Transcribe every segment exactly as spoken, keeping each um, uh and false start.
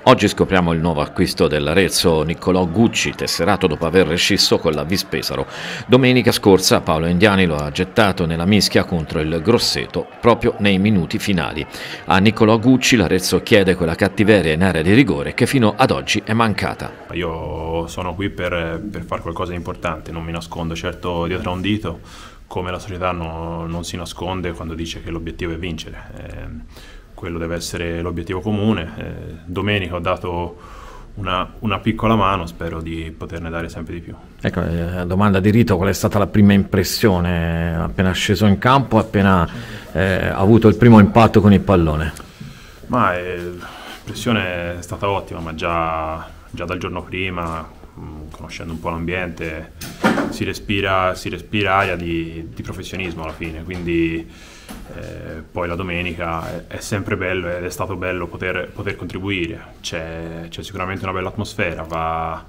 Oggi scopriamo il nuovo acquisto dell'Arezzo, Niccolò Gucci, tesserato dopo aver rescisso con la Vispesaro. Domenica scorsa Paolo Indiani lo ha gettato nella mischia contro il Grosseto proprio nei minuti finali. A Niccolò Gucci l'Arezzo chiede quella cattiveria in area di rigore che fino ad oggi è mancata. Io sono qui per, per fare qualcosa di importante, non mi nascondo certo dietro a un dito, come la società no, non si nasconde quando dice che l'obiettivo è vincere. Eh, quello deve essere l'obiettivo comune. Eh, domenica ho dato una, una piccola mano, spero di poterne dare sempre di più. Ecco, eh, domanda di rito, qual è stata la prima impressione appena sceso in campo, appena eh, avuto il primo impatto con il pallone? Ma eh, l'impressione è stata ottima, ma già, già dal giorno prima, mh, conoscendo un po' l'ambiente, si respira, si respira aria di, di professionismo alla fine, quindi Eh, poi la domenica è, è sempre bello ed è stato bello poter, poter contribuire. C'è, c'è sicuramente una bella atmosfera, va,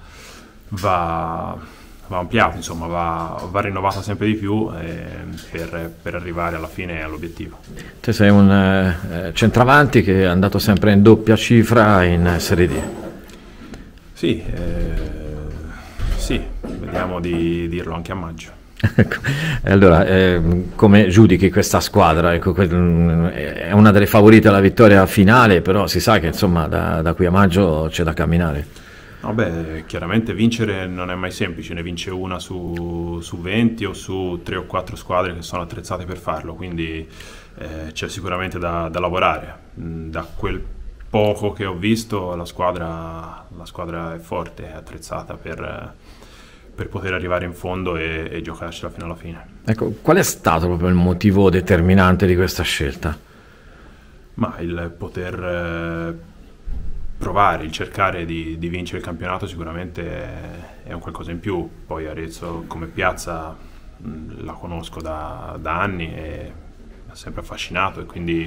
va, va ampliato, insomma, va, va rinnovata sempre di più eh, per, per arrivare alla fine all'obiettivo. Te sei un eh, centravanti che è andato sempre in doppia cifra in Serie D. Sì, eh, sì, vediamo di dirlo anche a maggio. Allora, eh, come giudichi questa squadra? Ecco, è una delle favorite alla vittoria finale, però si sa che insomma da, da qui a maggio c'è da camminare. No, beh, chiaramente vincere non è mai semplice, ne vince una su, su venti o su tre o quattro squadre che sono attrezzate per farlo, quindi eh, c'è sicuramente da, da lavorare. Da quel poco che ho visto la squadra, la squadra è forte, è attrezzata per... per poter arrivare in fondo e, e giocarcela fino alla fine. Ecco, qual è stato proprio il motivo determinante di questa scelta? Ma il poter eh, provare, il cercare di, di vincere il campionato sicuramente è, è un qualcosa in più. Poi Arezzo come piazza mh, la conosco da, da anni e mi ha sempre affascinato e quindi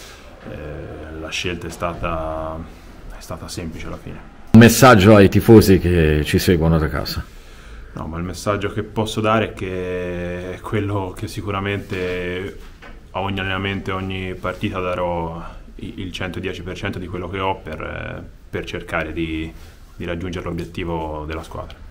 eh, la scelta è stata, è stata semplice alla fine. Un messaggio ai tifosi che ci seguono da casa? No, ma il messaggio che posso dare è che è quello che sicuramente a ogni allenamento e ogni partita darò il centodieci per cento di quello che ho per, per cercare di, di raggiungere l'obiettivo della squadra.